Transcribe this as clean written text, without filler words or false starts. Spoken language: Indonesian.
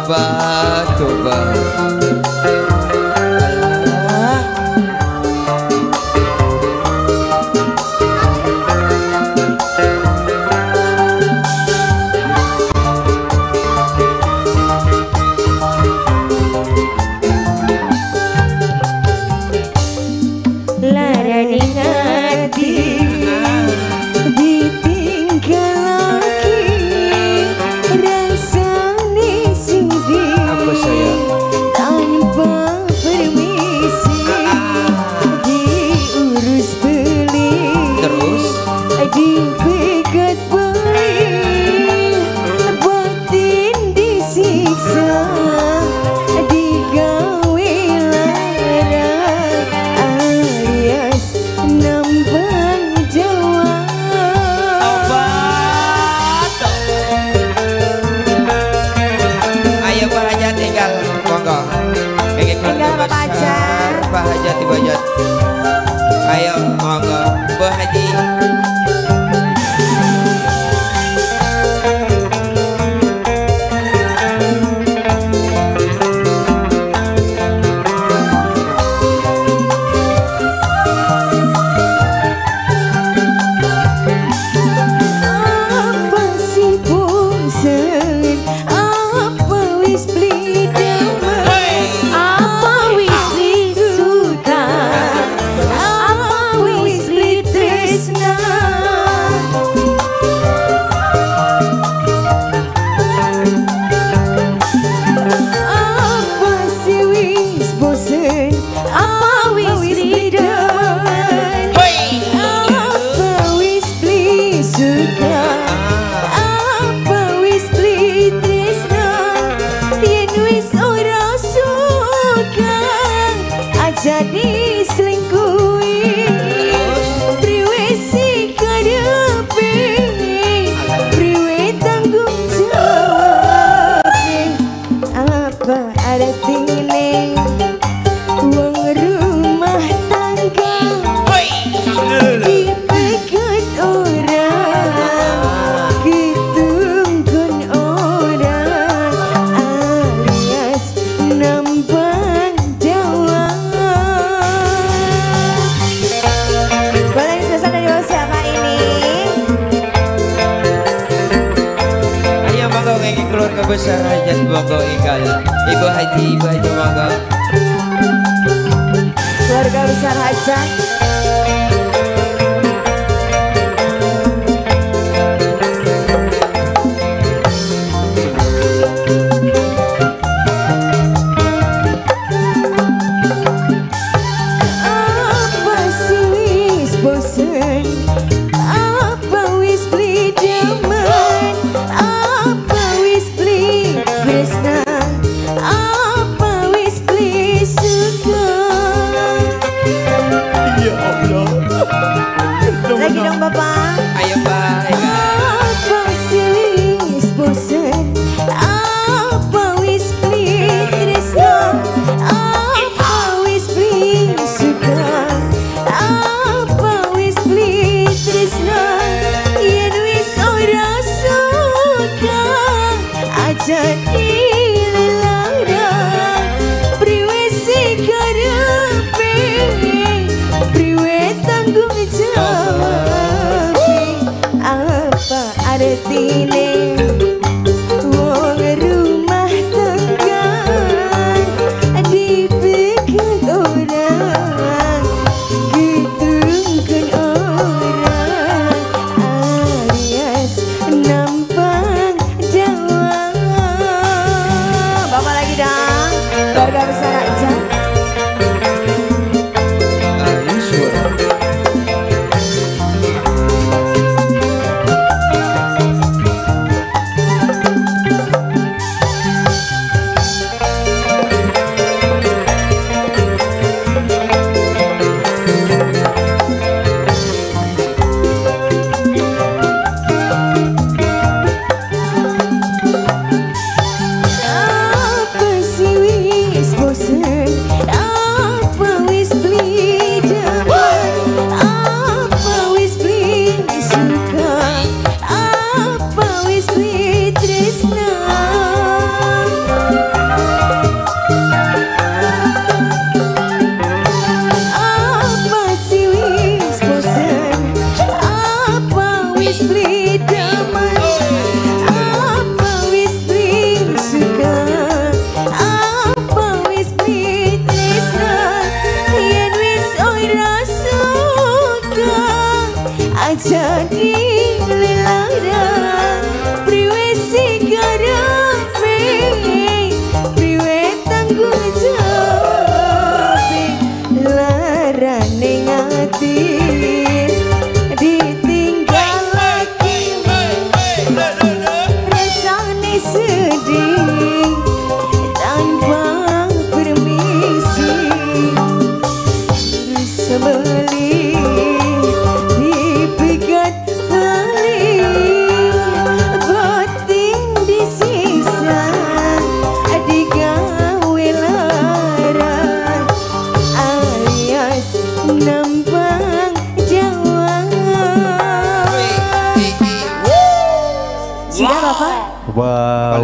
tobat, tobat. Ayo monggo Mbah Haji. Jadi selingkuhi priwe si kadepe priwe tanggung jawab apa ada tingene uang rumah tangga dipegat orang ditunggun orang alias nambang Dawa. Keluarga besar hajat monggo ingkal Ibu Haji, Ibu Haji monggo. Keluarga besar hajat. Apa sih wis bosen? Apa wis beli demen? Krishna, apa wis beli suka? Ya Allah. Lagi dong Bapak. Ayo Pak. Apa sih wis bosen? Apa wis beli Krishna? Apa wis beli suka? Apa wis beli Krishna? Yen wis ora suka aja artine wong rumah tangga dipegat orang ditunggun orang alias nampang Dawa. Bapak lagi dong keluarga besar aja. Aishwa. gading tanpa permisi sembeli dipegat paling bating disisa digawe larang alias nambang jangan. Sudah Bapak? Wow.